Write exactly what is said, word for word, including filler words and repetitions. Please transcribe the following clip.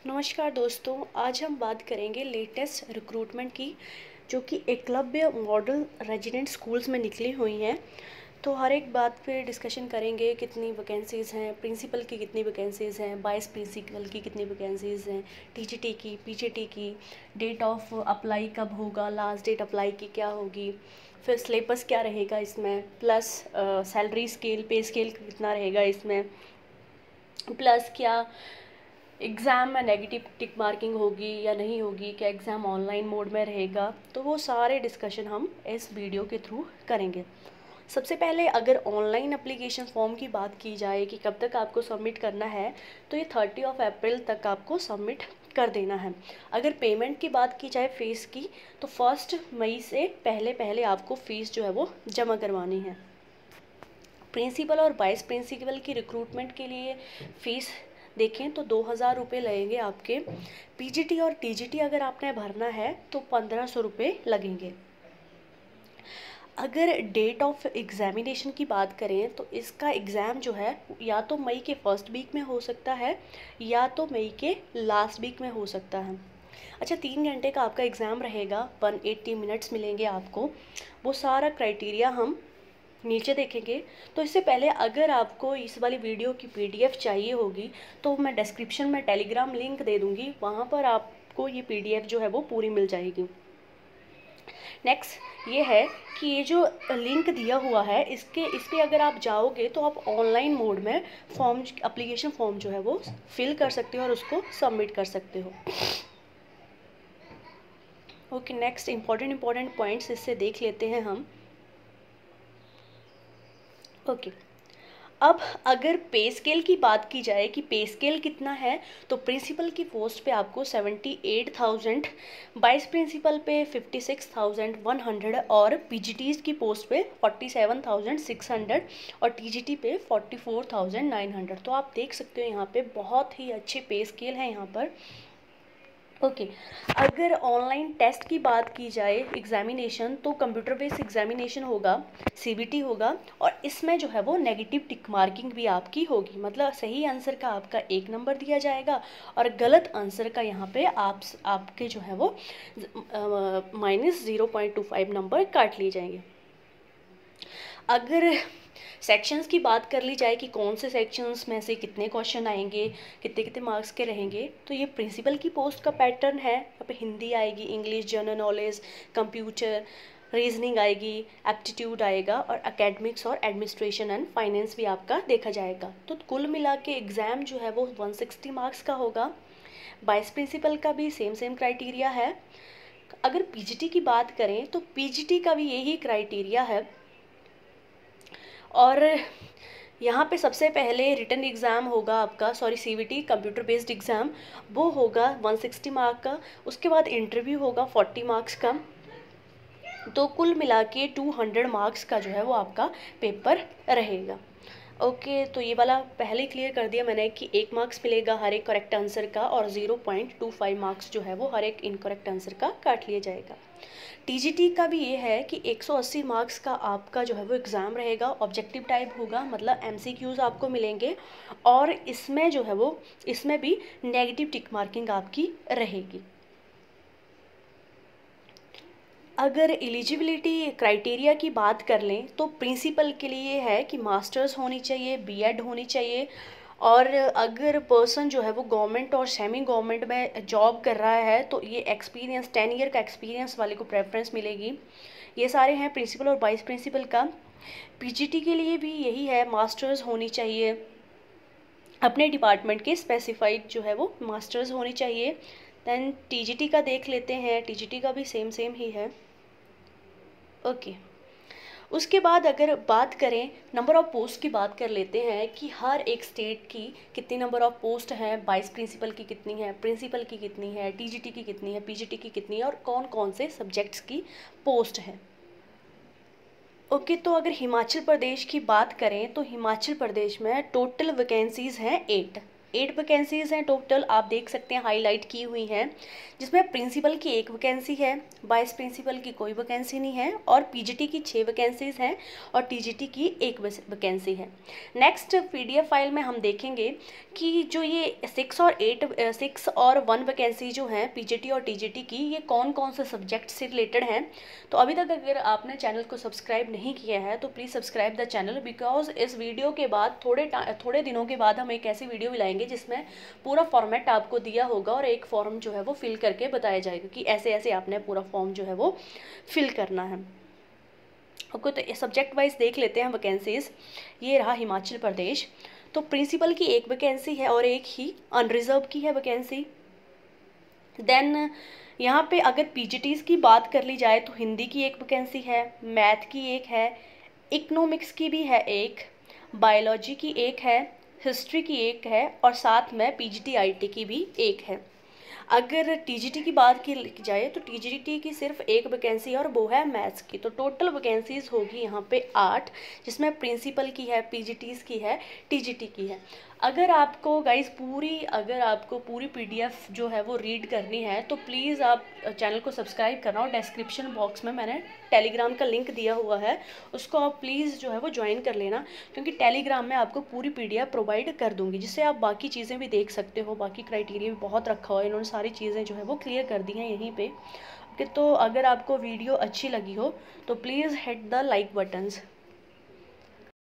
नमस्कार दोस्तों, आज हम बात करेंगे लेटेस्ट रिक्रूटमेंट की, जो कि एकलव्य मॉडल रेजिडेंट स्कूल्स में निकली हुई हैं। तो हर एक बात पे डिस्कशन करेंगे, कितनी वैकेंसीज़ हैं, प्रिंसिपल की कितनी वैकेंसीज़ हैं, वाइस प्रिंसिपल की कितनी वैकेंसीज़ हैं, टीजीटी की, पीजीटी की, डेट ऑफ अप्लाई कब होगा, लास्ट डेट अप्लाई की क्या होगी, फिर सिलेबस क्या रहेगा इसमें, plus salary scale, pay scale कितना रहेगा इसमें, प्लस क्या एग्ज़ाम में नेगेटिव टिक मार्किंग होगी या नहीं होगी, क्या एग्ज़ाम ऑनलाइन मोड में रहेगा। तो वो सारे डिस्कशन हम इस वीडियो के थ्रू करेंगे। सबसे पहले अगर ऑनलाइन एप्लीकेशन फॉर्म की बात की जाए कि कब तक आपको सबमिट करना है, तो ये थर्टी ऑफ अप्रैल तक आपको सबमिट कर देना है। अगर पेमेंट की बात की जाए फ़ीस की, तो फर्स्ट मई से पहले पहले आपको फ़ीस जो है वो जमा करवानी है। प्रिंसिपल और वाइस प्रिंसिपल की रिक्रूटमेंट के लिए फ़ीस देखें तो दो हज़ार रुपये लगेंगे आपके। पीजीटी और टीजीटी अगर आपने भरना है तो पंद्रह सौ रुपये लगेंगे। अगर डेट ऑफ एग्ज़ामिनेशन की बात करें तो इसका एग्ज़ाम जो है या तो मई के फर्स्ट वीक में हो सकता है या तो मई के लास्ट वीक में हो सकता है। अच्छा, तीन घंटे का आपका एग्ज़ाम रहेगा, वन एट्टी मिनट्स मिलेंगे आपको। वो सारा क्राइटेरिया हम नीचे देखेंगे। तो इससे पहले अगर आपको इस वाली वीडियो की पीडीएफ चाहिए होगी तो मैं डिस्क्रिप्शन में टेलीग्राम लिंक दे दूँगी, वहाँ पर आपको ये पीडीएफ जो है वो पूरी मिल जाएगी। नेक्स्ट ये है कि ये जो लिंक दिया हुआ है, इसके इस पर अगर आप जाओगे तो आप ऑनलाइन मोड में फॉर्म एप्लीकेशन फॉर्म जो है वो फिल कर सकते हो और उसको सबमिट कर सकते हो। Okay, next important important points इससे देख लेते हैं हम। Okay okay. अब अगर पे स्केल की बात की जाए कि पे स्केल कितना है, तो प्रिंसिपल की पोस्ट पे आपको seventy eight thousand, vice principal पे fifty six thousand one hundred और पीजीटीज़ की पोस्ट पे forty seven thousand six hundred और टीजीटी पे forty four thousand nine hundred. तो आप देख सकते हो यहाँ पे बहुत ही अच्छे पे स्केल है यहाँ पर। Okay okay. अगर ऑनलाइन टेस्ट की बात की जाए एग्जामिनेशन, तो कंप्यूटर बेस्ड एग्जामिनेशन होगा, सीबीटी होगा, और इसमें जो है वो नेगेटिव टिक मार्किंग भी आपकी होगी। मतलब सही आंसर का आपका एक नंबर दिया जाएगा और गलत आंसर का यहाँ पे आप आपके जो है वो minus zero point two five number काट लिए जाएंगे। अगर सेक्शंस की बात कर ली जाए कि कौन से सेक्शंस में से कितने क्वेश्चन आएंगे, कितने कितने मार्क्स के रहेंगे, तो ये प्रिंसिपल की पोस्ट का पैटर्न है। यहाँ पे हिंदी आएगी, English, general knowledge, computer, reasoning आएगी, एप्टीट्यूड आएगा और एकेडमिक्स और एडमिनिस्ट्रेशन एंड फाइनेंस भी आपका देखा जाएगा। तो कुल मिला के एग्ज़ाम जो है वो वन सिक्सटी मार्क्स का होगा। वाइस प्रिंसिपल का भी सेम सेम क्राइटेरिया है। अगर पीजीटी की बात करें तो पीजीटी का भी यही क्राइटेरिया है, और यहाँ पे सबसे पहले रिटन एग्ज़ाम होगा आपका, sorry CVT computer based exam, वो होगा वन सिक्सटी मार्क का। उसके बाद इंटरव्यू होगा फोर्टी मार्क्स का। तो कुल मिला के टू हंड्रेड मार्क्स का जो है वो आपका पेपर रहेगा। ओके okay, तो ये वाला पहले क्लियर कर दिया मैंने कि एक मार्क्स मिलेगा हर एक करेक्ट आंसर का और zero point two five marks जो है वो हर एक इनकरेक्ट आंसर का काट लिया जाएगा। टीजीटी का भी ये है कि एक सौ अस्सी मार्क्स का आपका जो है वो एग्ज़ाम रहेगा, ऑब्जेक्टिव टाइप होगा, मतलब एमसीक्यूज़ आपको मिलेंगे, और इसमें जो है वो इसमें भी नेगेटिव टिक मार्किंग आपकी रहेगी। अगर एलिजिबिलिटी क्राइटेरिया की बात कर लें तो प्रिंसिपल के लिए है कि मास्टर्स होनी चाहिए, बीएड होनी चाहिए, और अगर पर्सन जो है वो गवर्नमेंट और सेमी गवर्नमेंट में जॉब कर रहा है तो ये एक्सपीरियंस टेन ईयर का एक्सपीरियंस वाले को प्रेफरेंस मिलेगी। ये सारे हैं प्रिंसिपल और वाइस प्रिंसिपल का। पीजीटी के लिए भी यही है, मास्टर्स होनी चाहिए, अपने डिपार्टमेंट के स्पेसिफाइड जो है वो मास्टर्स होनी चाहिए। दैन टीजीटी का देख लेते हैं, टीजीटी का भी सेम सेम ही है। Okay okay. उसके बाद अगर बात करें नंबर ऑफ़ पोस्ट की बात कर लेते हैं कि हर एक स्टेट की कितनी नंबर ऑफ़ पोस्ट है, वाइस प्रिंसिपल की कितनी है, प्रिंसिपल की कितनी है, टीजीटी की कितनी है, पीजीटी की कितनी है, और कौन कौन से सब्जेक्ट्स की पोस्ट है। ओके okay, तो अगर हिमाचल प्रदेश की बात करें तो हिमाचल प्रदेश में टोटल वैकेंसीज़ हैं एट एट वैकेंसीज़ हैं टोटल, आप देख सकते हैं हाईलाइट की हुई हैं, जिसमें प्रिंसिपल की एक वैकेंसी है, वाइस प्रिंसिपल की कोई वैकेंसी नहीं है, और पीजीटी की छः वैकेंसीज़ हैं और टीजीटी की एक वैकेंसी है। नेक्स्ट पीडीएफ फाइल में हम देखेंगे कि जो ये सिक्स और एट सिक्स और वन वैकेंसी जो हैं पीजीटी और टीजीटी की, ये कौन कौन से सब्जेक्ट से रिलेटेड हैं। तो अभी तक अगर आपने चैनल को सब्सक्राइब नहीं किया है तो please subscribe the channel, because इस वीडियो के बाद थोड़े थोड़े दिनों के बाद हम एक ऐसी वीडियो भी लाएंगे जिसमें पूरा फॉर्मेट आपको दिया होगा और एक फॉर्म जो है वो फिल करके बताया जाएगा कि ऐसे ऐसे आपने पूरा फॉर्म जो है वो फिल करना है। ओके, तो सब्जेक्ट वाइज देख लेते हैं वैकेंसीज। ये रहा हिमाचल प्रदेश, तो प्रिंसिपल की एक वैकेंसी है और एक ही अनरिजर्व की है वैकेंसी। देन यहाँ पे अगर पीजीटीज़ की बात कर ली जाए तो हिंदी की एक वैकेंसी है, मैथ की एक है, इकोनॉमिक्स की भी है एक, बायोलॉजी की एक है, हिस्ट्री की एक है और साथ में पीजीटी आईटी की भी एक है। अगर टीजीटी की बात की जाए तो टीजीटी की सिर्फ एक वैकेंसी है और वो है मैथ्स की। तो टोटल वैकेंसीज होगी यहाँ पे आठ, जिसमें प्रिंसिपल की है, पीजीटीज़ की है, टीजीटी की है। अगर आपको गाइस पूरी अगर आपको पूरी पीडीएफ जो है वो रीड करनी है तो प्लीज़ आप चैनल को सब्सक्राइब करना, और डिस्क्रिप्शन बॉक्स में मैंने टेलीग्राम का लिंक दिया हुआ है, उसको आप प्लीज़ जो है वो ज्वाइन कर लेना, क्योंकि टेलीग्राम में आपको पूरी पीडीएफ प्रोवाइड कर दूंगी, जिससे आप बाकी चीज़ें भी देख सकते हो। बाकी क्राइटेरिया भी बहुत रखा हुआ है, इन्होंने सारी चीज़ें जो है वो क्लियर कर दी हैं यहीं पर। तो अगर आपको वीडियो अच्छी लगी हो तो please hit the like buttons.